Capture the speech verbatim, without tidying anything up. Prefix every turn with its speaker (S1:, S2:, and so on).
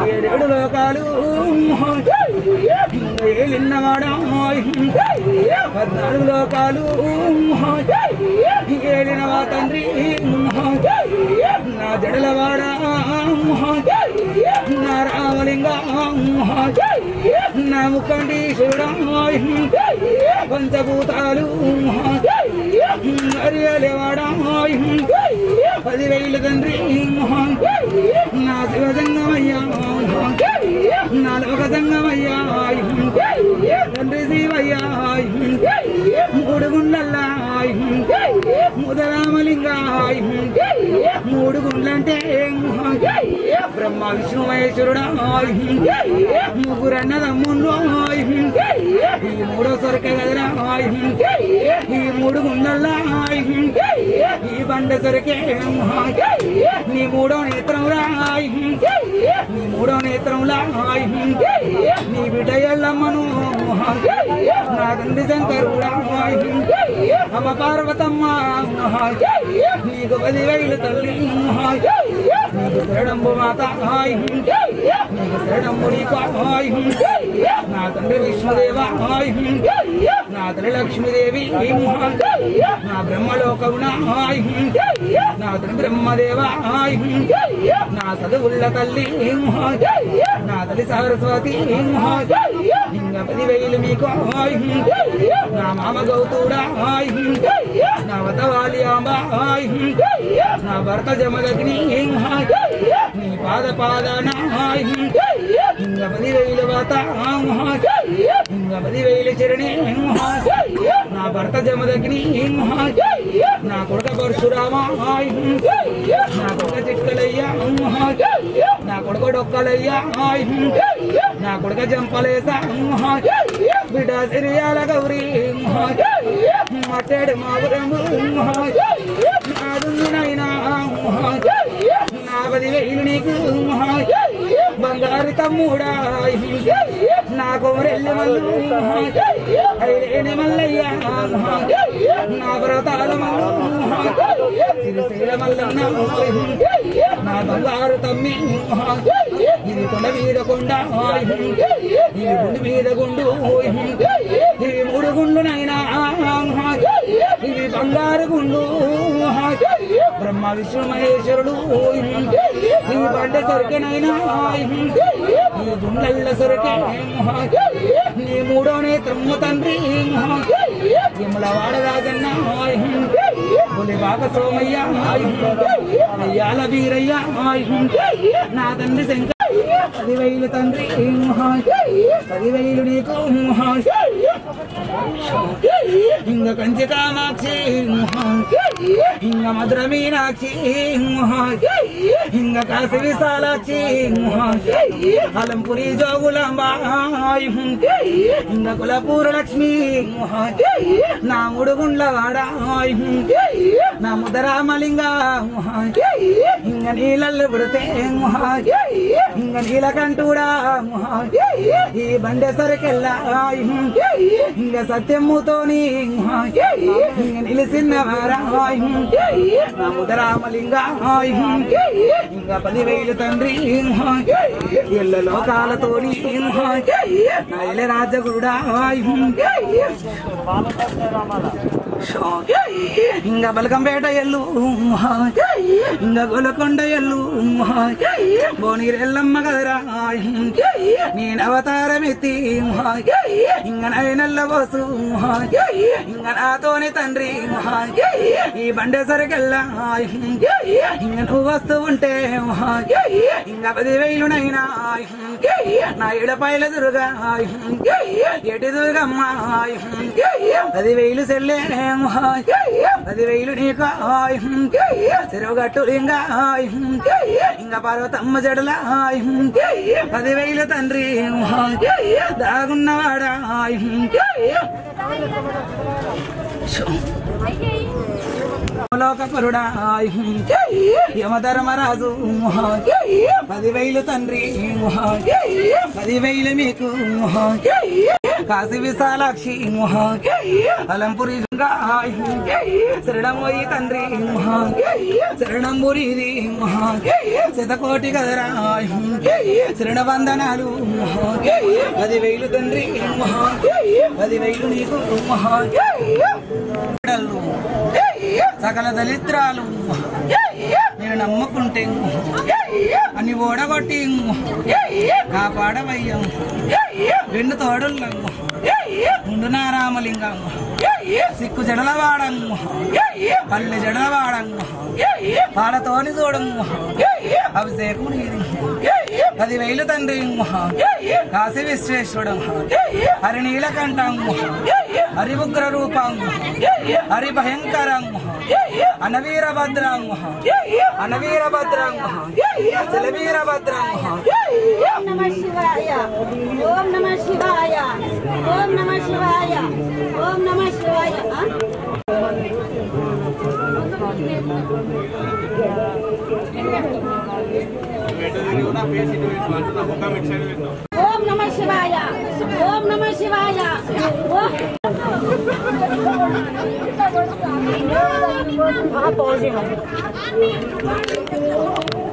S1: ఏడేడు లోకాలు ఏలిన్నవాడా పద్నాలుగు లోకాలు ఏలినవా తండ్రి నా జడలవాడా నా రామలింగ నా ముఖండీశ్వరుడా పంచభూతాలు అరియలేవాడా పదివేలు తండ్రి నా శివజంగమయ్యా నా లోకజంగమయ్యా తండ్రి శివయ్యా మూడు గుండ్లల్లా ముదరామలింగా మూడు గుండ్లంటే బ్రహ్మ విష్ణు మహేశ్వరుడా ముగ్గురన్నదమ్ముళ్ళు ఈ మూడో సొరక కదరా ఈ మూడు గుండ్లల్లా ఈ బండ సొరకే నీ మూడో నేత్రం రా నీ మూడో నేత్రంలా నీ బిడ్డ ఎల్లమ్మను నా తండ్రి శంకరుడా అమ్మ పార్వతమ్మ నీకు పదివేలు తల్లి నీకు శరణంబు మాత నీకు శరణంబు నీకు నా తండ్రి విష్ణుదేవ నా తల్లి లక్ష్మీదేవి నా బ్రహ్మలోకమున నా తల్లి బ్రహ్మదేవ నా చదువుల్ల తల్లి నా తల్లి సరస్వతి ఇంకా పదివేలు మీకు నా మామ గౌతుడా నా వతవాలి అంబ నా భర్త జమదగ్ని నీ పాద పాదన ఇంకా పదివేలు వాత ఇంకా పదివేలు చరణి నా భర్త జమదగ్ని నా కొడుక పరశురామ నా కొడుక చిట్కలయ్యా నా కొడుక డొక్కలయ్యా నా కొడుక జంపలేసా బిడ్డ సిరియాల గౌరీ మట్టేడు మావురము నాదునైనా నా పదివేలు నీకు బంగారు తమ్ముడా నా కోరెల్లి మల్లు ఐలేని మల్లయ్య నా వ్రతాల సిరిశీల మల్లన్న నా బంగారు తమ్మి ఇది కొండ మీద కొండ ఇది గుండు మీద గుండు ఇవి మూడు గుండునైనా ఇవి బంగారు గుండు బ్రహ్మ విష్ణు మహేశ్వరుడు ఇవి బండ సొరకెనైనా ఈ గుండెల్ల సొరకే నీ మూడో నేత్రమ్మ తండ్రి విమలవాడ రాజన్న బులి బాక సోమయ్య అయ్యాల వీరయ్య నా తండ్రి శంకర్ పదివేలు తండ్రి పదివేలు నీకు ఇంగ కంచి కామాక్షి ఇంగ మధుర మీనాక్షి ఇంగ కాశీ విశాలాక్షి అలంపురి జోగులాంబ ఇంగ కులపూర లక్ష్మి నా ముడుగుండ్ల వాడ నా ముదరామలింగ ఇంగ నీళ్ళల్లో పుడితే ఇంగ నీలకంఠుడా ఈ బండే సరికెల్లా ఇంగ సత్యముతోని ఇంగ నిలిసిన్నవారా నా ముదరామలింగ ఇంగ పదివేలు తండ్రి ఇళ్ళ లోకాలతోని నా ఇళ్ళ రాజగుడా ఇంగ బలకంపేట ఎల్లు ఇంగ గొలకొండ ఎల్లు బోనీరెల్లమ్మ కదరా నేను అవతారమెత్తి ఇంగ నైనల్ల పోసు ఇంగ నాతోని తండ్రి ఈ బండే సరికెల్లా ఇంగ నువ్వు వస్తూ ఉంటే ఇంగ పదివేలునైనా నా ఇడపైల దుర్గా ఎటు దుర్గమ్మ పదివేలు సెల్లే పదివేలు నీకు చెరువుగట్టు లింగ ఇంగ పార్వతమ్మ జడల పదివేలు తండ్రి దాగున్నవాడా లోకపరుడా యమధర్మరాజు పదివేలు తండ్రి పదివేలు మీకు కాశీ విశాలాక్షి అలంపురి శరణమోయి తండ్రి శరణంబురిది శతకోటి కదరా శరణ వందనాలు పదివేలు తండ్రి పదివేలు నీకు సకల దళిద్రాలు నేను నమ్ముకుంటే అని ఓడగొట్టి కాపాడవయ్యం రెండు తోడుల్లం ముందు నారామలింగం సిక్కు జడలవాడం పల్లె జడలవాడం పాలతోని చూడం అభిషేకం నీది పదివేలు తండ్రి కాశీ విశ్వేశ్వరుడు హరి నీలకంఠం హరి ఉగ్ర రూపం హరి భయంకరం అనవీరభద్రం అనవీరభద్రం జలవీరభద్రం.
S2: ఓం నమ శివాయ ఓం నమ శివాయ ఓం నమ శివాయ ఓం నమ శివాయ. ఓం నమ శివాయ ఓం నమ శివాయ. ఓ